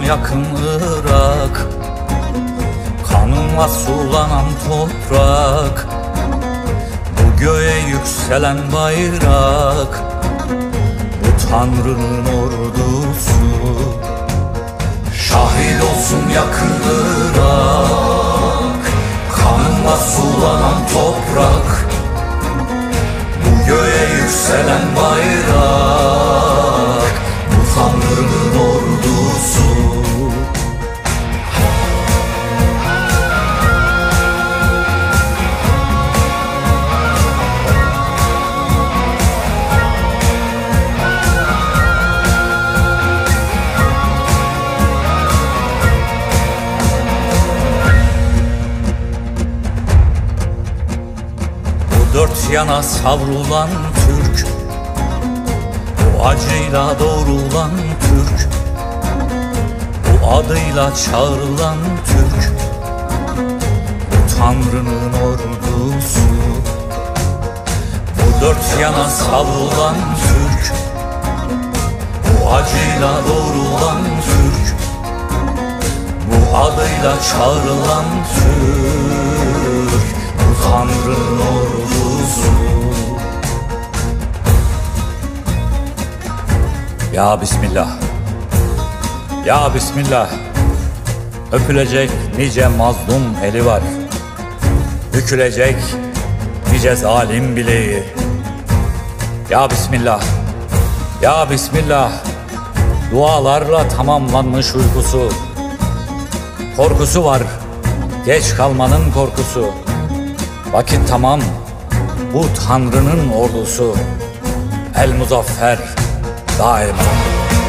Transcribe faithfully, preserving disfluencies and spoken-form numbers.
yakın Irak, kanınla sulanan toprak, bu göğe yükselen bayrak, bu Tanrı'nın ordusu. Şahit olsun yakın Irak, kanınla sulanan toprak, bu göğe yükselen bayrak, bu Tanrı'nın ordusu. Dört yana savrulan Türk, bu acıyla doğrulan Türk, bu adıyla çağrılan Türk, bu Tanrı'nın ordusu. Bu dört yana savrulan Türk, bu acıyla doğrulan Türk, bu adıyla çağrılan Türk, bu Tanrı'nın ordusu. Ya Bismillah, ya Bismillah, öpülecek nice mazlum eli var, bükülecek nice zalim bileği. Ya Bismillah, ya Bismillah, dualarla tamamlanmış uykusu, korkusu var, geç kalmanın korkusu. Vakit tamam, bu Tanrı'nın ordusu, El Muzaffer daima.